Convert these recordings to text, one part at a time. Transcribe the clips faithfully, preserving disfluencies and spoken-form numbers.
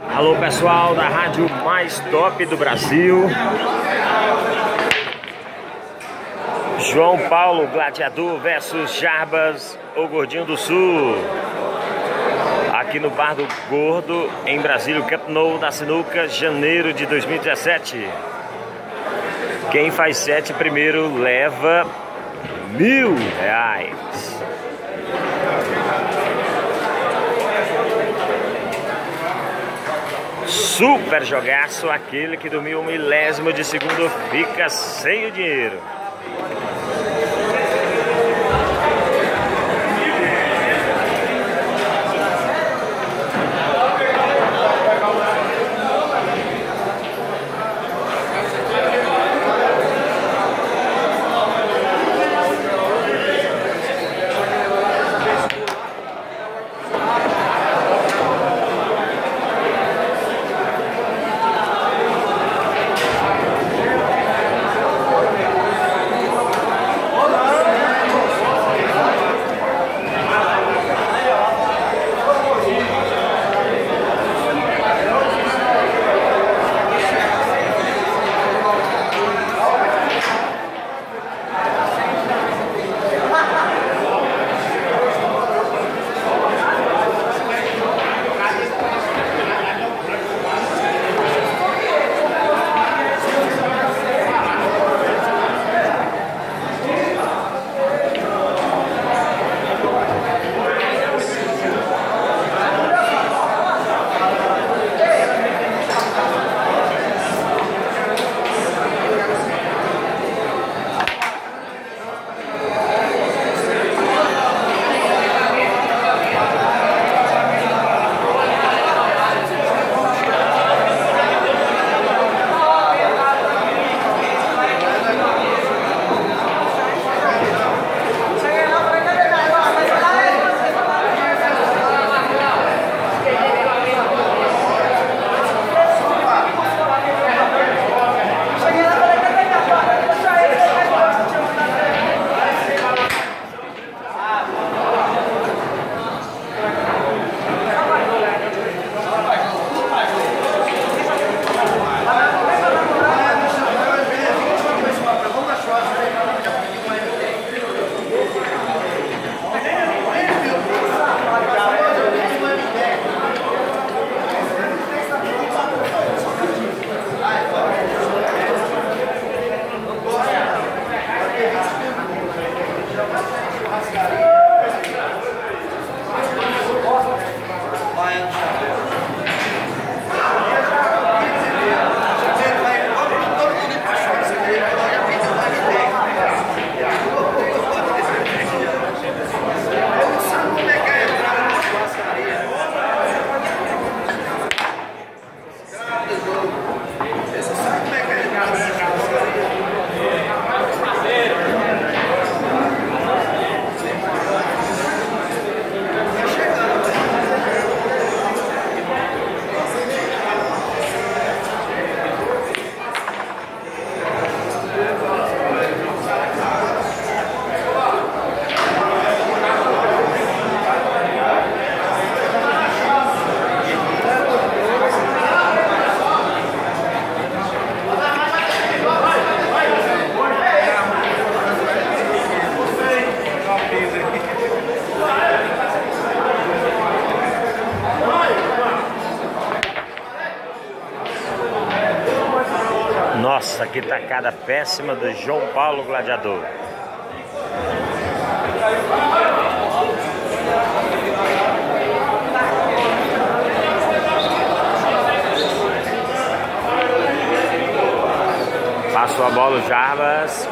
Alô pessoal da rádio mais top do Brasil. João Paulo Gladiador versus Jarbas, o Gordinho do Sul. Aqui no Bar do Gordo, em Brasília, Camp Nou da Sinuca, janeiro de dois mil e dezessete. Quem faz sete primeiro leva mil reais. Super jogaço, aquele que dormiu um milésimo de segundo fica sem o dinheiro. Nossa, que tacada péssima do João Paulo Gladiador. Passou a bola o Jarbas.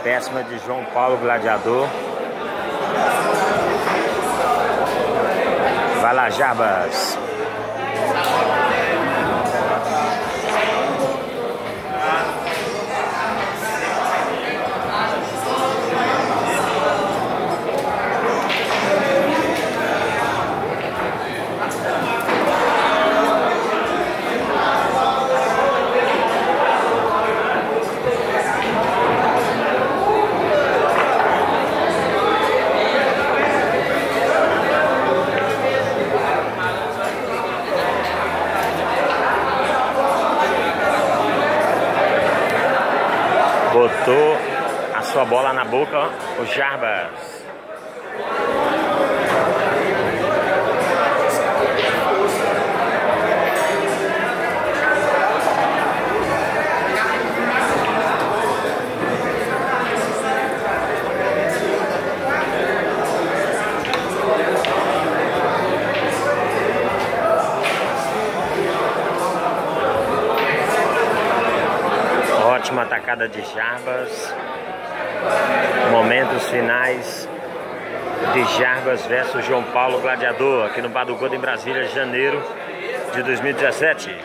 Péssima de João Paulo Gladiador. Vai lá, Jarbas. Botou a sua bola na boca, o Jarbas. Ótima atacada de Jarbas. Momentos finais de Jarbas versus João Paulo Gladiador, aqui no Bar do Gordo em Brasília, janeiro de dois mil e dezessete.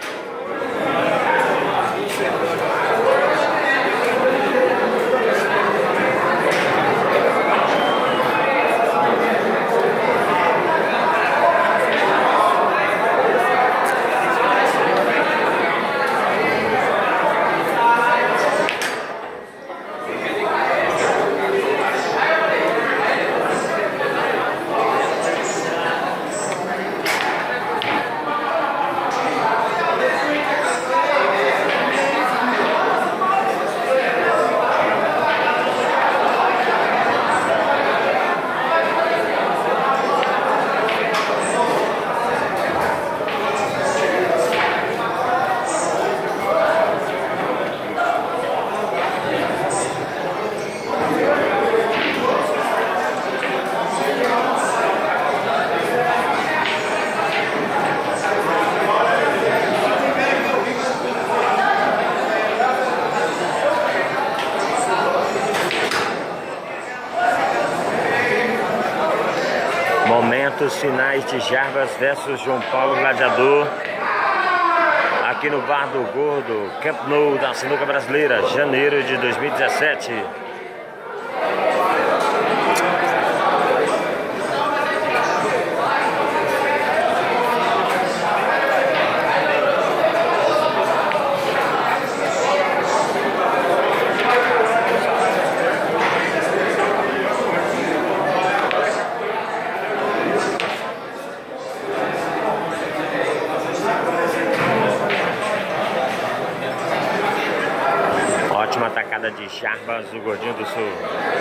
Momentos finais de Jarbas versus João Paulo Gladiador, aqui no Bar do Gordo, Camp Nou da Sinuca Brasileira, janeiro de dois mil e dezessete. Ótima atacada de Jarbas, o Gordinho do Sul.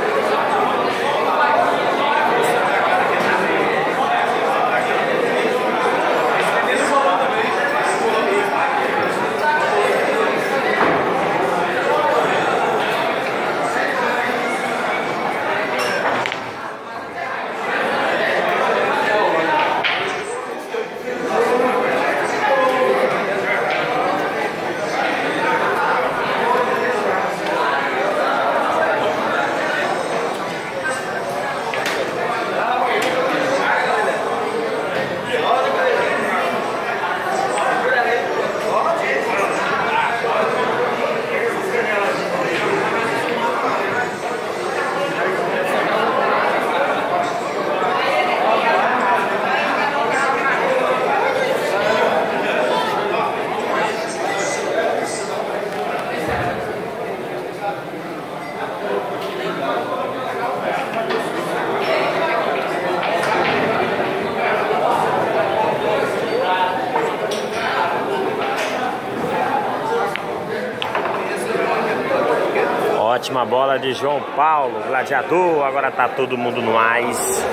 Ótima bola de João Paulo Gladiador. Agora tá todo mundo no ás.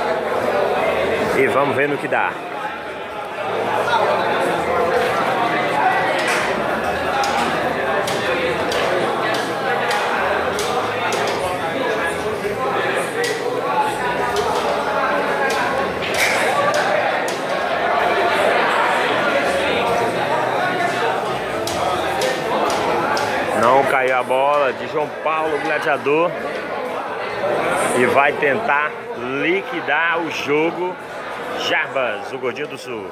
E vamos ver no que dá. Não caiu a bola de João Paulo Gladiador. E vai tentar liquidar o jogo Jarbas, o Gordinho do Sul.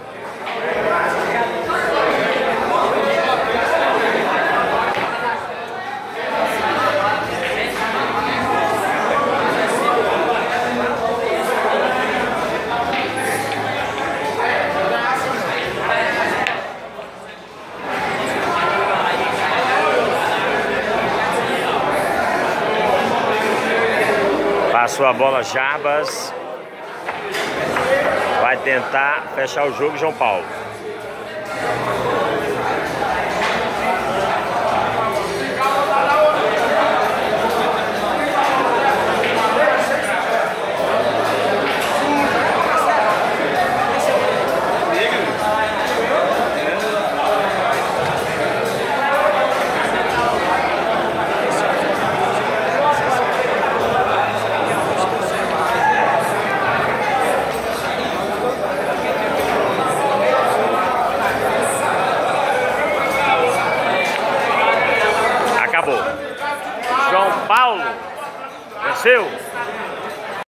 Passou a bola Jarbas. Vai tentar fechar o jogo João Paulo. João Paulo venceu.